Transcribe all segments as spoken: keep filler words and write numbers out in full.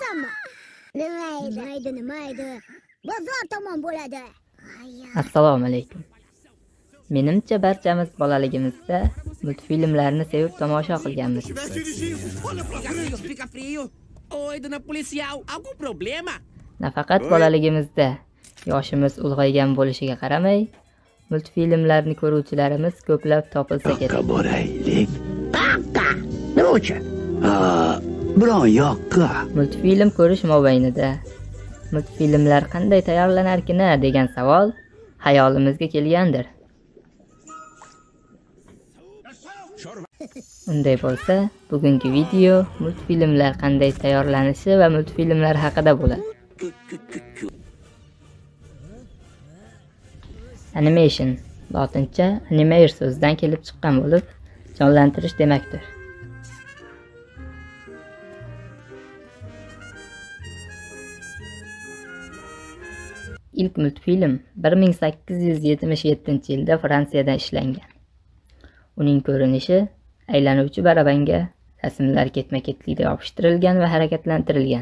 qilasanmi? Nimaydi, nimaydi, nimaydi. Bozor tomon bo'ladi. Assalomu alaykum. Menimcha barchamiz bolaligimizda multfilmlarni sevib tomosha qilganmiz. Nafaqat bolaligimizda, yoshimiz ulg'aygan bo'lishiga qaramay, multfilmlarni ko'ruvchilarimiz ko'plab topilsa kerak. Boraylik. Qaqqa. Nima? Ha, biron yoqqa. Multfilm ko'rish mobaynida multfilmlar qanday tayyorlanarkin degan savol hayolimizga kelgandir. Unday bo'lsa, bugungi video multfilmlar qanday tayyorlanishi va multfilmlar haqida bo'ladi. Animation lotincha animare so'zidan kelib chiqqan bo'lib, jonlantirish demakdir. İlk multfilm bir ming sakkiz yuz yetmish yettinchi yilda Fransiyada ishlangan. Uning ko'rinishi aylanuvchi barabanga rasmlar ketma-ketlikda yopishtirilgan va harakatlantirilgan.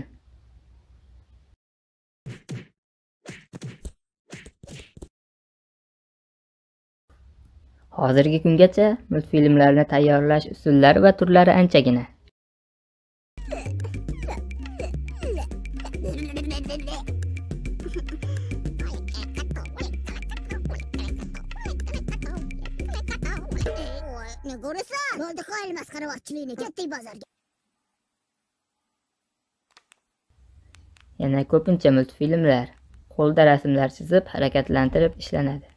Hozirgi kungacha multfilmlarni tayyorlash usullari va turlari anchagina. Yana ko'pincha multfilmlar qo'lda rasmlar chizib, harakatlantirib ishlanadi.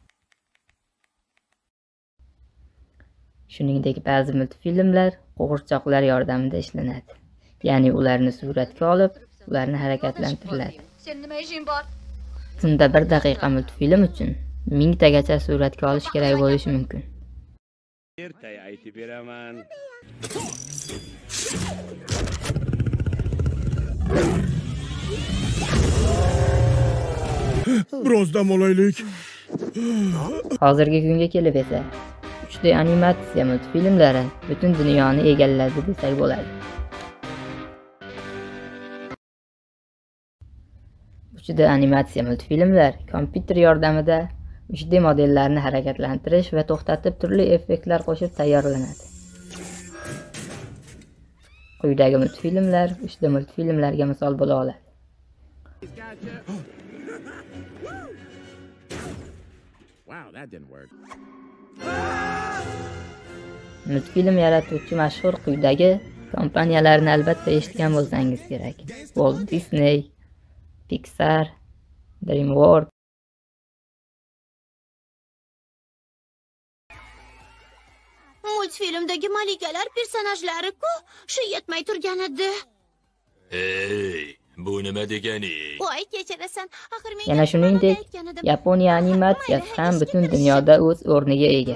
Shuningdek, ba'zi multfilmlar qo'g'irchoqlar yordamida ishlanadi. Ya'ni ularni suratga olib, ularni harakatlantiriladi. Sen nima ishing bor? Bunda bir daqiqa multfilm uchun mingtagacha suratga olish kerak bo'lishi mumkin. Ertay aytib beraman. Biroz dam olaylik. Hozirgi kunga kelib esa uch D animatsiya multfilmlari butun dunyoni egalladi desak bo'ladi. uch D animatsiya multfilmlar kompyuter yordamida uch D modellarni harakatlantirish va to'xtatib turli effektlar qo'shib tayyorlanadi. Quyidagi multfilmlar uch D multfilmlarga misol bo'la oladi. Wow, that didn't work. Multfilm yaratuvchi mashhur quyidagi kompaniyalarni albatta eshitgan bo'lsangiz kerak. Walt Disney, Pixar, DreamWorks. Multfilmdagi malikalar personajlari-ku, shu yetmay turgan edi. Ey, bu nima degani? Voy, kechirasan. Axir men Yana shuningdek, Yaponiya animatsiyasi ham butun dunyoda o'z o'rniga ega.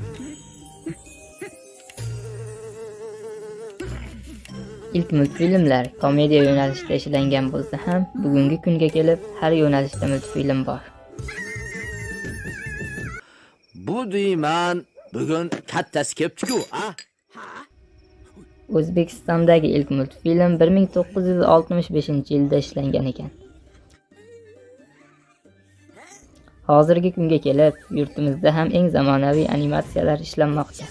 İlk multfilmlar komediya yo'nalishida ishlangan bo'lsa ham, bugungi kunga kelib har yo'nalishda multfilm bor. Bu deyman, bugun kattasi kelibdi-ku, a? O'zbekistondagi ilk multfilm bir ming to'qqiz yuz oltmish beshinchi yilda ishlangan ekan. Hozirgi kunga kelib, yurtimizda ham eng zamonaviy animatsiyalar ishlanmoqda.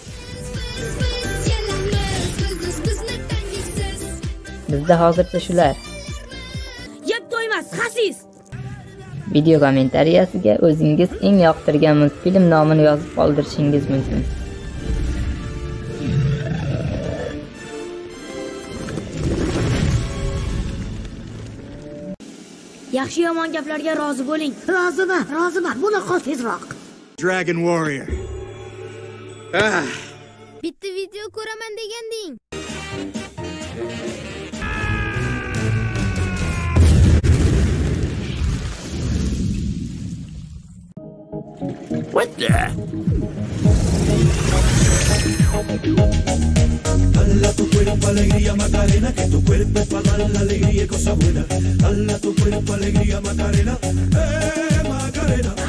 Bizda hozircha shular. Yeb to'ymas, xasis. Video kommentariyasiga o'zingiz eng yoqtirgan multfilm nomini yozib qoldirishingiz mumkin. Yaxshi yomon gaplarga rozi bo'ling. Roziman, roziman. Buni qol tezroq. Dragon Warrior. Ah. Bitta video ko'raman deganding. What the? Dala tu cuerpo alegría Macarena, que tu cuerpo es para dar la alegría y cosas buenas. Dala tu cuerpo alegría Macarena, eh Macarena.